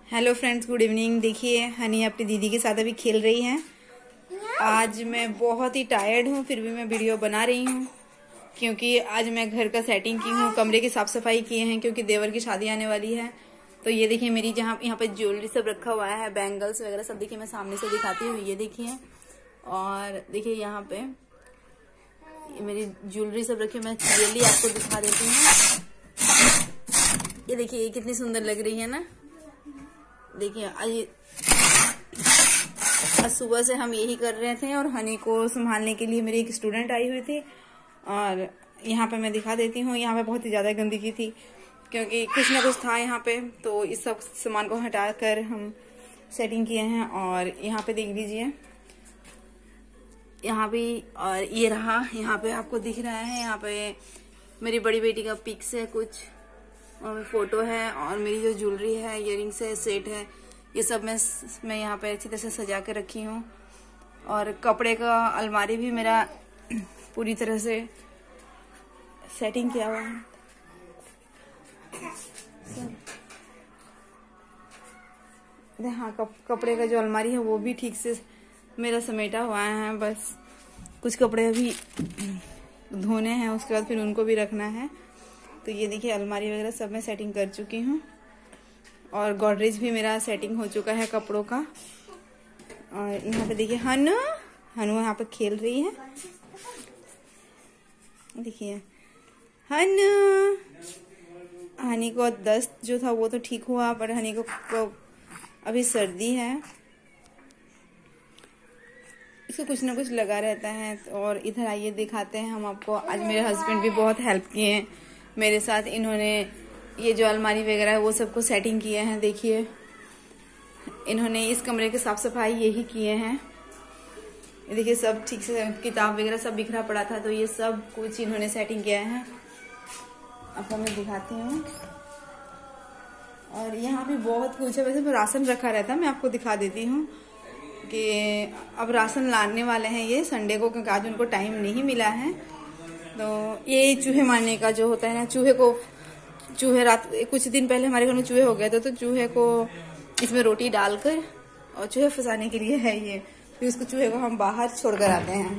Hello friends, good evening. देखिए हनी अपनी दीदी के साथ अभी खेल रही हैं। आज मैं बहुत ही टायर्ड हूँ, फिर भी मैं वीडियो बना रही हूँ क्योंकि आज मैं घर का सेटिंग की हूँ, कमरे की साफ सफाई किए हैं क्योंकि देवर की शादी आने वाली है। तो ये देखिए मेरी जहाँ यहाँ पे ज्वेलरी सब रखा हुआ है, बैंगल्स वगैरह सब देखिए मैं सामने से दिखाती हूँ। ये देखिए, और देखिए यहाँ पे मेरी ज्वेलरी सब रखी, मैं क्लियरली आपको दिखा देती हूँ। ये देखिए ये कितनी सुंदर लग रही है ना। देखिए आज सुबह से हम यही कर रहे थे और हनी को संभालने के लिए मेरी एक स्टूडेंट आई हुई थी। और यहाँ पे मैं दिखा देती हूँ, यहाँ पे बहुत ही ज्यादा गंदगी थी क्योंकि कुछ ना कुछ था यहाँ पे, तो इस सब सामान को हटा कर हम सेटिंग किए हैं। और यहाँ पे देख लीजिए, यहाँ भी, और ये रहा यहाँ पे आपको दिख रहा है, यहाँ पे मेरी बड़ी बेटी का पिक्स है, कुछ और फोटो है, और मेरी जो ज्वेलरी है, इयररिंग्स है, सेट है, ये सब मैं यहाँ पे अच्छी तरह से सजा के रखी हूँ। और कपड़े का अलमारी भी मेरा पूरी तरह से सेटिंग किया हुआ है। हाँ, कपड़े का जो अलमारी है वो भी ठीक से मेरा समेटा हुआ है। बस कुछ कपड़े अभी धोने हैं, उसके बाद फिर उनको भी रखना है। तो ये देखिए अलमारी वगैरह सब मैं सेटिंग कर चुकी हूँ, और गॉडरेज भी मेरा सेटिंग हो चुका है कपड़ों का। और यहाँ पे देखिए हनु यहाँ पे खेल रही है। देखिए हनी को दस्त जो था वो तो ठीक हुआ, पर हनी को अभी सर्दी है, इसको कुछ ना कुछ लगा रहता है। और इधर आइए दिखाते हैं हम आपको। आज मेरे हस्बैंड भी बहुत हेल्प किए हैं मेरे साथ, इन्होंने ये जो अलमारी वगैरह है वो सबको सेटिंग किए हैं। देखिए इन्होंने इस कमरे की साफ सफाई यही किए हैं। ये देखिए सब ठीक से, किताब वगैरह सब बिखरा पड़ा था, तो ये सब कुछ इन्होंने सेटिंग किया है। आपको मैं दिखाती हूँ। और यहाँ भी बहुत कुछ है, वैसे राशन रखा रहता है, मैं आपको दिखा देती हूँ कि अब राशन लाने वाले हैं ये संडे को, क्योंकि आज उनको टाइम नहीं मिला है। तो ये चूहे मारने का जो होता है ना, चूहे रात कुछ दिन पहले हमारे घर में चूहे हो गए थे, तो चूहे को इसमें रोटी डालकर और चूहे फंसाने के लिए है ये। फिर उसको चूहे को हम बाहर छोड़कर आते हैं।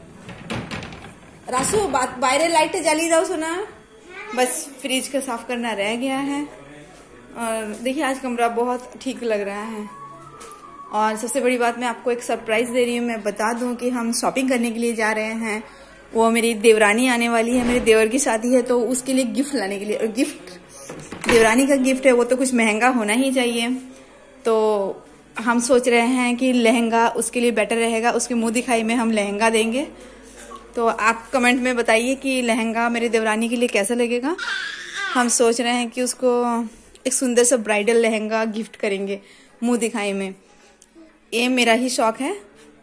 रासू बाहर लाइट जली जाओ सुना। बस फ्रिज का साफ करना रह गया है। और देखिए आज कमरा बहुत ठीक लग रहा है। और सबसे बड़ी बात, मैं आपको एक सरप्राइज दे रही हूँ। मैं बता दूं कि हम शॉपिंग करने के लिए जा रहे हैं। वो मेरी देवरानी आने वाली है, मेरे देवर की शादी है, तो उसके लिए गिफ्ट लाने के लिए। और गिफ्ट देवरानी का गिफ्ट है, वो तो कुछ महंगा होना ही चाहिए। तो हम सोच रहे हैं कि लहंगा उसके लिए बेटर रहेगा, उसके मुंह दिखाई में हम लहंगा देंगे। तो आप कमेंट में बताइए कि लहंगा मेरी देवरानी के लिए कैसा लगेगा। हम सोच रहे हैं कि उसको एक सुंदर सा ब्राइडल लहंगा गिफ्ट करेंगे मुंह दिखाई में। ये मेरा ही शौक है।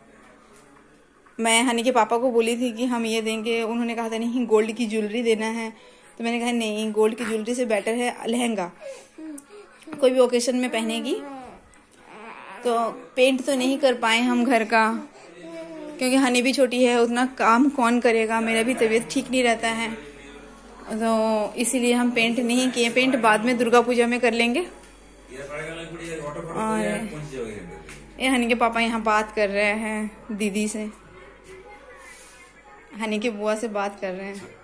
मैं हनी के पापा को बोली थी कि हम ये देंगे, उन्होंने कहा था नहीं गोल्ड की ज्वेलरी देना है। तो मैंने कहा नहीं, गोल्ड की ज्वेलरी से बेटर है लहंगा, कोई भी ओकेशन में पहनेगी। तो पेंट तो नहीं कर पाए हम घर का, क्योंकि हनी भी छोटी है, उतना काम कौन करेगा, मेरा भी तबीयत ठीक नहीं रहता है, तो इसीलिए हम पेंट नहीं किए। पेंट बाद में दुर्गा पूजा में कर लेंगे। और ये हनी के पापा यहाँ बात कर रहे हैं दीदी से, हनी के बुआ से बात कर रहे हैं।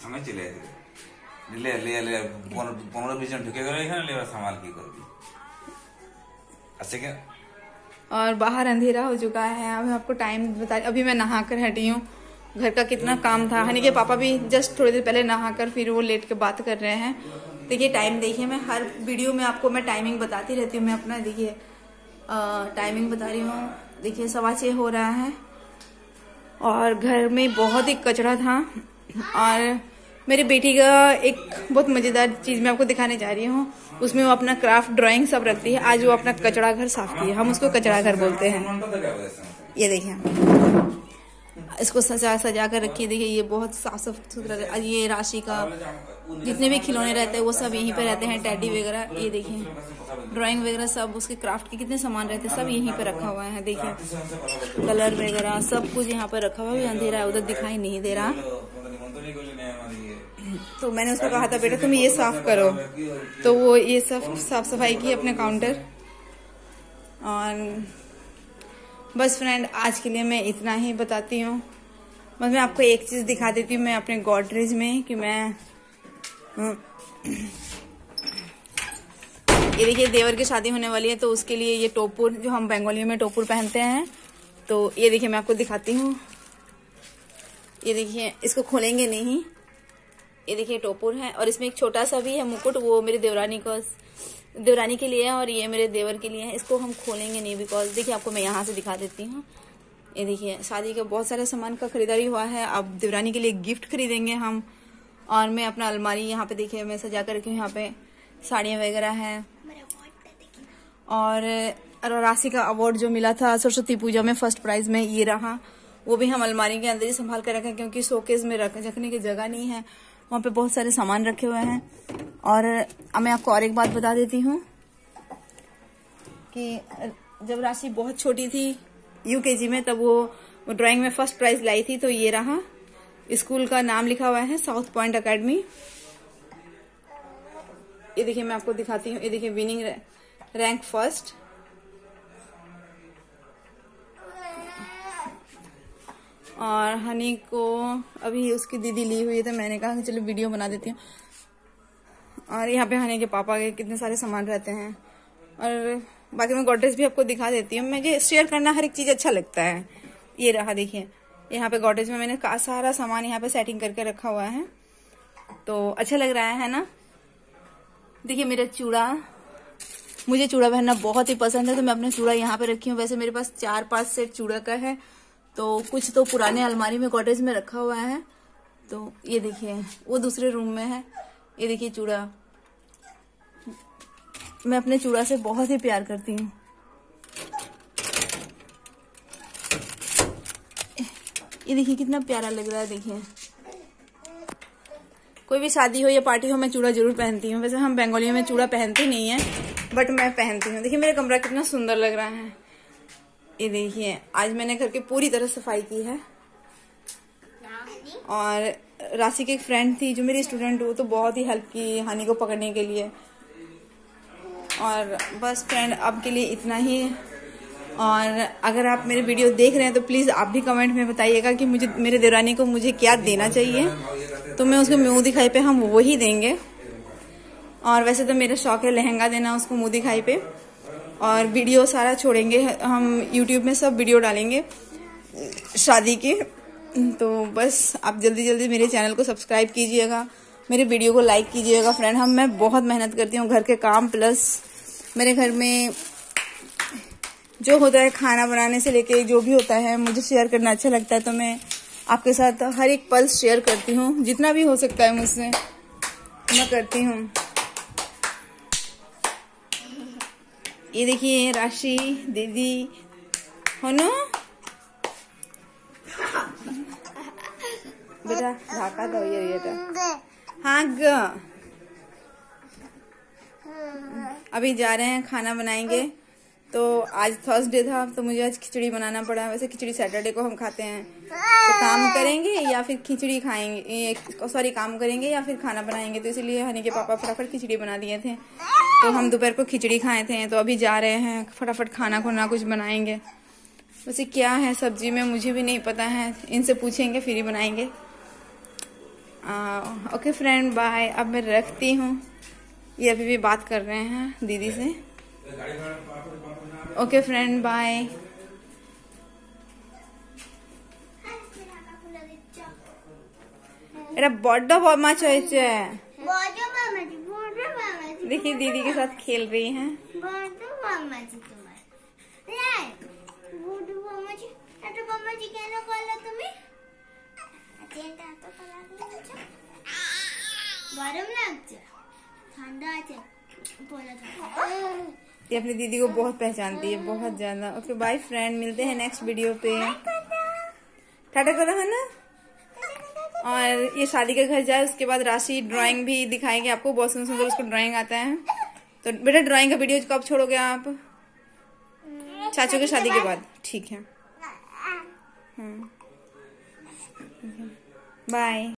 और बाहर अंधेरा हो चुका है। अब आपको टाइम बता, अभी मैं नहा कर हटी हूँ। घर का कितना काम था। हनी के पापा भी जस्ट थोड़ी देर पहले नहाकर फिर वो लेट के बात कर रहे हैं। देखिए टाइम देखिए, मैं हर वीडियो में आपको मैं टाइमिंग बताती रहती हूँ। मैं अपना देखिए टाइमिंग बता रही हूँ। देखिए 6:15 हो रहा है, और घर में बहुत ही कचरा था। और मेरी बेटी का एक बहुत मजेदार चीज मैं आपको दिखाने जा रही हूँ। उसमें वो अपना क्राफ्ट ड्राइंग सब रखती है। आज वो अपना कचरा घर साफ किया, हम उसको कचरा घर बोलते हैं। ये देखिए इसको सजा कर रखी है। देखिए ये बहुत साफ सुथरा। ये राशि का जितने भी खिलौने रहते हैं वो सब यहीं पे रहते हैं, टैडी वगैरह। ये देखिए ड्राइंग वगैरह सब, उसके क्राफ्ट के कितने सामान रहते हैं सब यहीं पे रखा हुआ है। देखिए कलर वगैरह सब कुछ यहाँ पे रखा हुआ है। अंधेरा है, उधर दिखाई नहीं दे रहा। तो मैंने उसको कहा था बेटा तुम ये साफ करो, तो वो ये सब साफ सफाई की अपने काउंटर। और बस फ्रेंड, आज के लिए मैं इतना ही बताती हूँ। बस मैं आपको एक चीज़ दिखा देती हूँ मैं अपने गॉडरेज में कि मैं ये देखिए, देवर की शादी होने वाली है तो उसके लिए ये टोपुर, जो हम बंगाली में टोपुर पहनते हैं, तो ये देखिए मैं आपको दिखाती हूँ। ये देखिए, इसको खोलेंगे नहीं। ये देखिए टोपुर है और इसमें एक छोटा सा भी है मुकुट, वो मेरे देवरानी के लिए है और ये मेरे देवर के लिए है। इसको हम खोलेंगे नहीं बिकॉज देखिए, आपको मैं यहाँ से दिखा देती हूँ। ये देखिए, शादी का बहुत सारे सामान का खरीदारी हुआ है। अब देवरानी के लिए गिफ्ट खरीदेंगे हम। और मैं अपना अलमारी यहाँ पे देखिए मैं सजा कर रखी हूँ। यहाँ पे साड़ियाँ वगैरह हैं। और राशि का अवार्ड जो मिला था सरस्वती पूजा में फर्स्ट प्राइज में, ये रहा। वो भी हम अलमारी के अंदर ही संभाल कर रखें क्योंकि शोकेस में रखने की जगह नहीं है। वहाँ पे बहुत सारे सामान रखे हुए हैं। और अब मैं आपको और एक बात बता देती हूँ कि जब राशि बहुत छोटी थी यूकेजी में, तब वो ड्राइंग में फर्स्ट प्राइज लाई थी। तो ये रहा, स्कूल का नाम लिखा हुआ है साउथ पॉइंट अकेडमी। ये देखिए मैं आपको दिखाती हूँ। ये देखिए, विनिंग रैंक फर्स्ट। और हनी को अभी उसकी दीदी ली हुई है तो मैंने कहा कि चलो वीडियो बना देती हूँ। और यहाँ पे हनी के पापा के कितने सारे सामान रहते हैं। और बाकी मैं गॉडरेज भी आपको दिखा देती हूँ। मुझे शेयर करना हर एक चीज अच्छा लगता है। ये रहा, देखिए यहाँ पे गॉडरेज में मैंने सारा सामान यहाँ पे सेटिंग करके रखा हुआ है, तो अच्छा लग रहा है ना। देखिए मेरा चूड़ा, मुझे चूड़ा पहनना बहुत ही पसंद है तो मैं अपने चूड़ा यहाँ पे रखी हूँ। वैसे मेरे पास 4-5 सेट चूड़ा का है, तो कुछ तो पुराने अलमारी में गॉडरेज में रखा हुआ है। तो ये देखिए, वो दूसरे रूम में है। ये देखिए चूड़ा, मैं अपने चूड़ा से बहुत ही प्यार करती हूँ। ये देखिए कितना प्यारा लग रहा है। देखिए, कोई भी शादी हो या पार्टी हो, मैं चूड़ा जरूर पहनती हूँ। वैसे हम बंगालियों में चूड़ा पहनते नहीं है, बट मैं पहनती हूँ। देखिए मेरा कमरा कितना सुंदर लग रहा है। ये देखिए, आज मैंने घर की पूरी तरह सफाई की है। और राशि की एक फ्रेंड थी जो मेरी स्टूडेंट, वो तो बहुत ही हेल्प की हनी को पकड़ने के लिए। और बस फ्रेंड, अब के लिए इतना ही। और अगर आप मेरे वीडियो देख रहे हैं तो प्लीज आप भी कमेंट में बताइएगा कि मुझे, मेरे देवरानी को मुझे क्या देना चाहिए, तो मैं उसको मुंह दिखाई पे हम वही देंगे। और वैसे तो मेरा शौक है लहंगा देना उसको मुंह दिखाई पे। और वीडियो सारा छोड़ेंगे हम, यूट्यूब में सब वीडियो डालेंगे शादी के। तो बस आप जल्दी जल्दी मेरे चैनल को सब्सक्राइब कीजिएगा, मेरे वीडियो को लाइक कीजिएगा फ्रेंड। मैं बहुत मेहनत करती हूँ घर के काम प्लस मेरे घर में जो होता है खाना बनाने से लेके जो भी होता है, मुझे शेयर करना अच्छा लगता है। तो मैं आपके साथ हर एक पल शेयर करती हूँ, जितना भी हो सकता है मुझसे मैं करती हूँ। ये देखिए राशि दीदी, होनो बेटा ढाका दो ये हाँ ग। अभी जा रहे हैं, खाना बनाएंगे। तो आज थर्सडे था तो मुझे आज खिचड़ी बनाना पड़ा। वैसे खिचड़ी सैटरडे को हम खाते हैं। तो काम करेंगे या फिर खिचड़ी खाएंगे, सॉरी काम करेंगे या फिर खाना बनाएंगे। तो इसीलिए हनी के पापा फटाफट खिचड़ी बना दिए थे, तो हम दोपहर को खिचड़ी खाए थे। तो अभी जा रहे हैं फटाफट खाना खुना कुछ बनाएंगे। वैसे क्या है सब्जी में मुझे भी नहीं पता है, इनसे पूछेंगे फिर ही बनाएंगे। Okay friend, bye. अब मैं रखती हूँ, ये अभी भी बात कर रहे हैं दीदी से। Okay friend, bye. एरा बड्डा बदमाश হয়েছে। देखिए दीदी के साथ खेल रही हैं। ये अपनी दीदी को बहुत पहचानती है, बहुत ज्यादा। ओके बाय फ्रेंड, मिलते हैं नेक्स्ट वीडियो पे। टाटा करो है ना। और ये शादी के घर जाए उसके बाद राशि ड्राइंग भी दिखाएंगे आपको, बहुत सुंदर सुंदर उसको ड्राइंग आता है। तो बेटा ड्राइंग का वीडियो कब छोड़ोगे आप? चाचू की शादी के बाद, ठीक है। बाय।